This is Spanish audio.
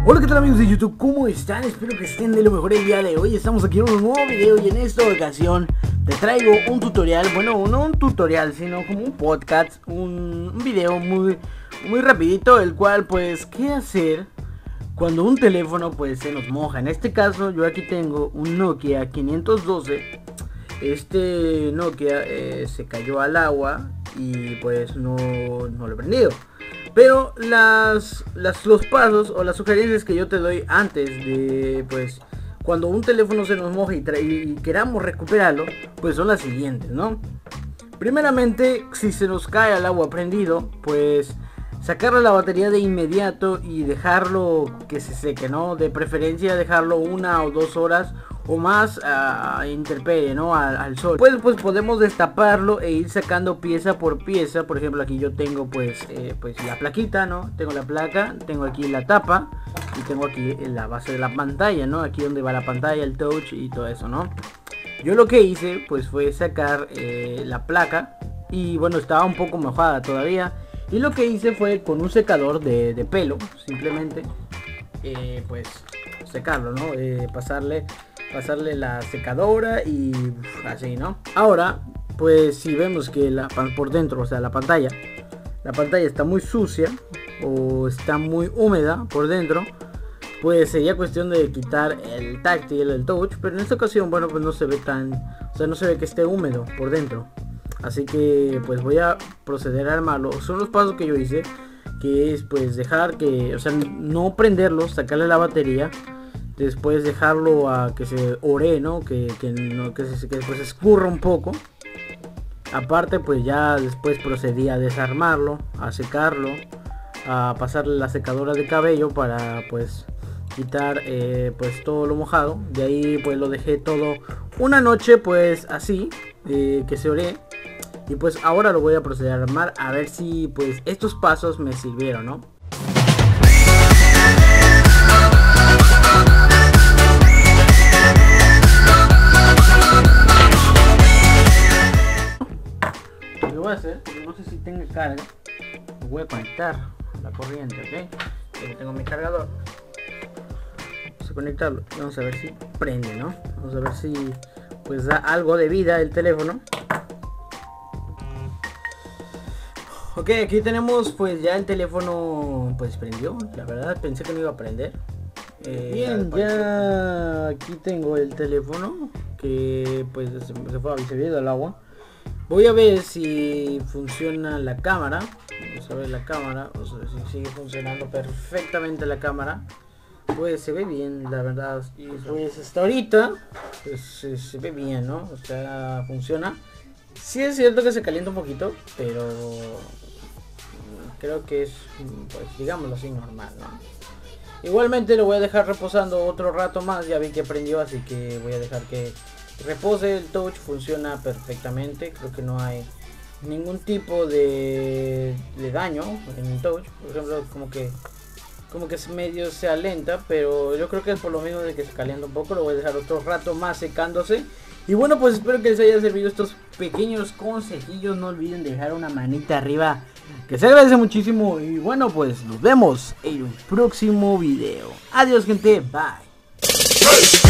Hola, ¿qué tal amigos de YouTube? ¿Cómo están? Espero que estén de lo mejor el día de hoy. Estamos aquí en un nuevo video y en esta ocasión te traigo un tutorial. Bueno, no un tutorial, sino como un podcast, un video muy rapidito, el cual pues qué hacer cuando un teléfono pues se nos moja. En este caso yo aquí tengo un Nokia 512. Este Nokia se cayó al agua y pues no lo he prendido. Pero los pasos o las sugerencias que yo te doy antes de, pues, cuando un teléfono se nos moja y queramos recuperarlo, pues son las siguientes, ¿no? Primeramente, si se nos cae al agua prendido, pues sacarle la batería de inmediato y dejarlo que se seque, ¿no? De preferencia dejarlo 1 o 2 horas o más a intemperie, ¿no? Al sol. Pues podemos destaparlo e ir sacando pieza por pieza. Por ejemplo, aquí yo tengo pues la plaquita, ¿no? Tengo la placa, tengo aquí la tapa y tengo aquí la base de la pantalla, ¿no? Aquí donde va la pantalla, el touch y todo eso, ¿no? Yo lo que hice pues fue sacar la placa y bueno, estaba un poco mojada todavía. Y lo que hice fue con un secador de pelo, simplemente pues secarlo, ¿no? Pasarle la secadora y así, ¿no? Ahora, pues si vemos que por dentro, o sea, la pantalla está muy sucia o está muy húmeda por dentro, pues sería cuestión de quitar el táctil, el touch, pero en esta ocasión, bueno, pues no se ve no se ve que esté húmedo por dentro. Así que pues voy a proceder a armarlo. Son los pasos que yo hice, que es pues dejar que, o sea, no prenderlo, sacarle la batería, después dejarlo a que se ore, ¿no? Que después escurra un poco. Aparte pues ya después procedí a desarmarlo, a secarlo, a pasarle la secadora de cabello para pues quitar pues todo lo mojado. De ahí pues lo dejé todo una noche pues así, que se ore. Y pues ahora lo voy a proceder a armar, a ver si pues estos pasos me sirvieron, ¿no? Lo que voy a hacer, no sé si tenga carga, lo voy a conectar a la corriente, ¿ok? Aquí tengo mi cargador. Vamos a conectarlo y vamos a ver si prende, ¿no? Vamos a ver si pues da algo de vida el teléfono. Ok, aquí tenemos pues ya el teléfono pues prendió. La verdad pensé que no iba a prender. Bien, ya aquí tengo el teléfono que pues se había ido al agua. Voy a ver si funciona la cámara. Vamos a ver la cámara, o sea, si sigue funcionando perfectamente la cámara. Pues se ve bien, la verdad. Y pues hasta ahorita pues se ve bien, ¿no? O sea, funciona. Sí es cierto que se calienta un poquito, pero creo que es, pues digámoslo así, normal, ¿no? Igualmente lo voy a dejar reposando otro rato más. Ya vi que prendió, así que voy a dejar que repose. El touch funciona perfectamente. Creo que no hay ningún tipo de daño en el touch. Por ejemplo, como que medio se alenta, pero yo creo que es por lo mismo de que se calienta un poco. Lo voy a dejar otro rato más secándose. Y bueno, pues espero que les haya servido estos pequeños consejillos. No olviden dejar una manita arriba, que se agradece muchísimo. Y bueno, pues nos vemos en un próximo video. Adiós, gente, bye.